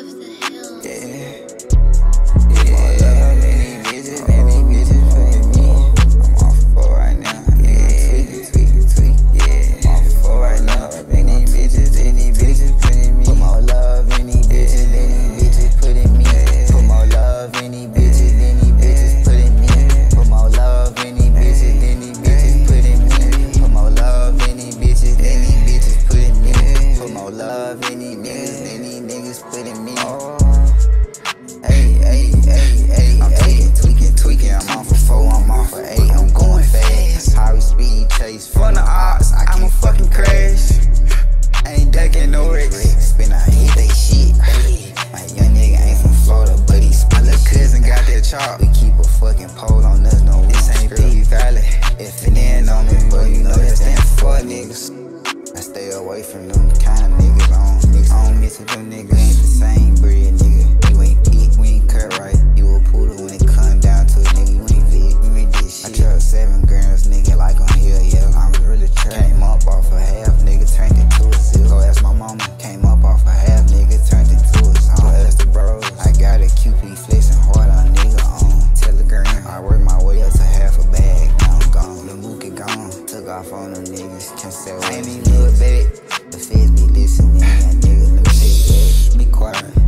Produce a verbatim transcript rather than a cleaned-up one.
Prod of the Hills. Yeah. Yeah. Love any bitches, any bitches for me. I'm off for right now. Nigga, tweaking, tweaking, tweaking. Yeah. I'm off for right now. Any bitches, any bitches put in me. Put more love, any bitches, any bitches put in me. Put more love, any bitches, any bitches put in me. Put more love, any bitches, any bitches put in me. Put more love, any bitches, any bitches put in me. Put more love, any niggas, any niggas put in me. Hey, hey, hey, hey, I'm tweaking, tweaking, tweaking. I'm off for four, I'm off for eight. I'm going fast. Highway speed chase from the ops. I'ma fucking crash. Ain't ducking no wrecks. Spin out, hit they shit. My young nigga ain't from Florida, but he my little cousin got that chop. We keep a fucking pole on us, no. This ain't P Valley. If it ain't on me, but you know that stand for niggas. I stay away from them kind of niggas. I don't mix, I don't mix with them niggas. Ain't the same breed, nigga. You ain't peak, we ain't cut right. You a poodle when it come down to it, nigga. You ain't big, you ain't this shit. I truck seven grams, nigga, like on here, yeah. I'm really trying. Came up off a half, nigga, turned into a zip. Go ask my mama. Came up off a half, nigga, turned into a song. Go ask the bros. I got a Q P flexing hard on nigga on Telegram. I work my way up to half a bag. Now I'm gone. The Mook is gone. Took off on them niggas. Can't sell any little bit. The feds be listening, that nigga, no shit, yeah. Be quiet.